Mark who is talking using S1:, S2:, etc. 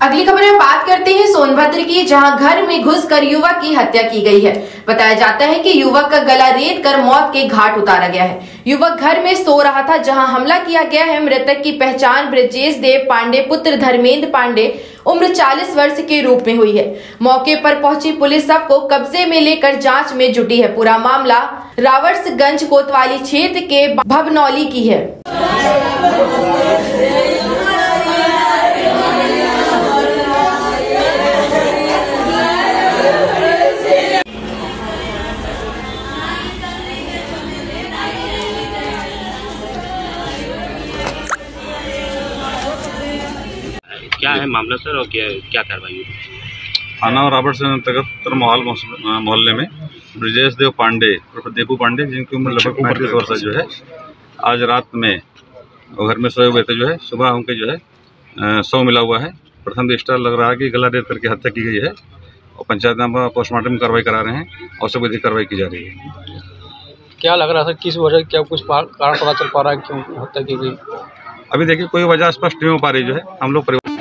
S1: अगली खबर में बात करते हैं सोनभद्र की, जहां घर में घुसकर युवक की हत्या की गई है। बताया जाता है कि युवक का गला रेत कर मौत के घाट उतारा गया है। युवक घर में सो रहा था जहां हमला किया गया है। मृतक की पहचान ब्रजेश देव पांडे पुत्र धर्मेंद्र पांडे उम्र 40 वर्ष के रूप में हुई है। मौके पर पहुंची पुलिस सब को कब्जे में लेकर जांच में जुटी है। पूरा मामला रावर्सगंज कोतवाली क्षेत्र के भवनौली की है।
S2: क्या है मामला सर और क्या कार्रवाई हुई?
S3: थाना रावर्सगंज अंतर्गत मोहल्ले में ब्रजेश देव पांडे और दीपू पांडे, जिनकी उम्र लगभग 35 वर्ष जो है, आज रात में वो घर में सोए हुए थे। जो है सुबह उनके जो है शव मिला हुआ है। प्रथम दृष्टया लग रहा है कि गला रेत करके हत्या की गई है और पंचायत नामा पोस्टमार्टम कार्रवाई करा रहे हैं और सब विधिक कार्रवाई की जा रही है।
S4: क्या लग रहा था, किस वजह, क्या कुछ कारण पता चल पा रहा है क्यों हत्या की गई?
S3: अभी देखिए कोई वजह स्पष्ट नहीं हो पा रही। जो है हम लोग